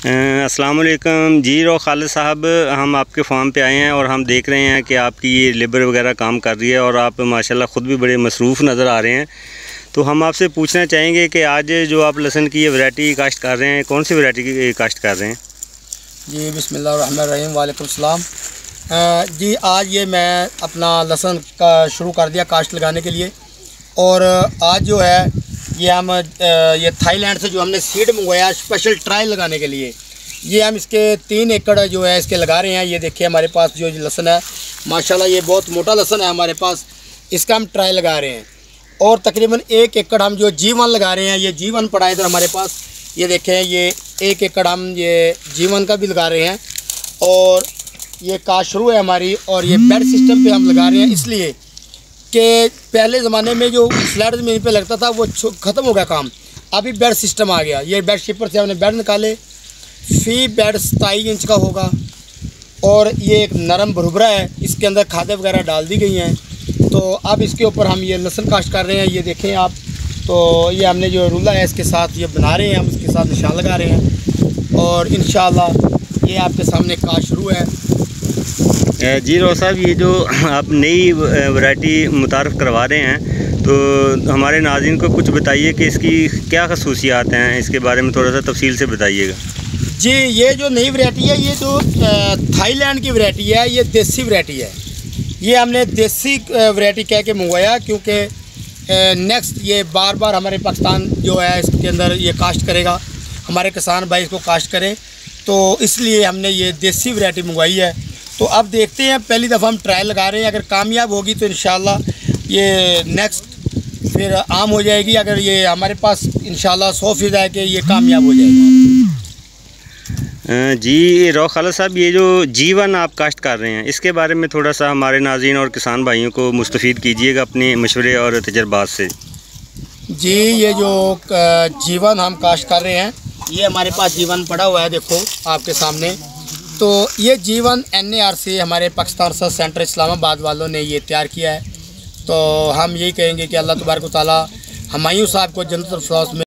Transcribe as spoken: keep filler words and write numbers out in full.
अस्सलाम वालेकुम जी। रो खालिद साहब, हम आपके फार्म पे आए हैं और हम देख रहे हैं कि आपकी ये लेबर वगैरह काम कर रही है और आप माशाल्लाह ख़ुद भी बड़े मसरूफ़ नज़र आ रहे हैं। तो हम आपसे पूछना चाहेंगे कि आज जो आप लहसुन की ये वैरायटी काश्त कर रहे हैं, कौन सी वैरायटी की काश्त कर रहे हैं? जी बिस्मिल्लाहिर्रहमानिर्रहीम, वालेकुम सलाम। जी आज ये मैं अपना लहसुन का शुरू कर दिया काश्त लगाने के लिए। और आज जो है ये हम ये थाईलैंड से जो हमने सीड मंगवाया स्पेशल ट्रायल लगाने के लिए, ये हम इसके तीन एकड़ जो है इसके लगा रहे हैं। ये देखिए हमारे पास जो लहसुन है माशाल्लाह ये बहुत मोटा लहसुन है हमारे पास, इसका हम ट्रायल लगा रहे हैं। और तकरीबन एक एकड़ हम जो जीवन लगा रहे हैं, ये जीवन पड़ा है इधर हमारे पास, ये देखें ये एक एकड़ हम ये जीवन का भी लगा रहे हैं। और ये काश्त शुरू है हमारी, और ये बेड सिस्टम पे हम लगा रहे हैं इसलिए कि पहले ज़माने में जो फ्लैट ज़मीन पे लगता था वो ख़त्म हो गया काम, अभी बेड सिस्टम आ गया। ये बेड शीपर से हमने बेड निकाले, फी बेड सताईस इंच का होगा और ये एक नरम भुरभुरा है, इसके अंदर खादें वगैरह डाल दी गई हैं। तो अब इसके ऊपर हम ये लहसुन काश्त कर रहे हैं। ये देखें आप, तो ये हमने जो रूला है इसके साथ ये बना रहे हैं, हम इसके साथ निशान लगा रहे हैं और इंशाअल्लाह ये आपके सामने काश्त शुरू है। जी रो साहब, ये जो आप नई वैरायटी मुतारफ़ करवा रहे हैं तो हमारे नाज़रीन को कुछ बताइए कि इसकी क्या खसूसियात हैं, इसके बारे में थोड़ा सा तफसील से बताइएगा। जी ये जो नई वैरायटी है ये जो थाईलैंड की वैरायटी है, ये देसी वैरायटी है। ये हमने देसी वैरायटी कह के मंगवाया क्योंकि नेक्स्ट ये बार बार हमारे पाकिस्तान जो है इसके अंदर ये काश्त करेगा, हमारे किसान भाई इसको काश्त करें, तो इसलिए हमने ये देसी वैरायटी मंगवाई है। तो अब देखते हैं, पहली दफ़ा हम ट्रायल लगा रहे हैं, अगर कामयाब होगी तो इंशाल्लाह ये नेक्स्ट फिर आम हो जाएगी। अगर ये हमारे पास इंशाल्लाह सौ फीसद है कि ये कामयाब हो जाएगी। जी रो खालिद साहब, ये जो जीवन आप काश्त कर रहे हैं इसके बारे में थोड़ा सा हमारे नाज़रीन और किसान भाइयों को मुस्तफ़ीद कीजिएगा अपने मशवरे और तजर्बात से। जी ये जो जीवन हम काश्त कर रहे हैं, ये हमारे पास जीवन पड़ा हुआ है, देखो आपके सामने। तो ये जीवन एन ए आर सी हमारे पाकिस्तान रिसर्च सेंटर इस्लामाबाद वालों ने ये तैयार किया है। तो हम यही कहेंगे कि अल्लाह तबारक व तआला हुमायूं साहब को जन्नतुल फिरदौस में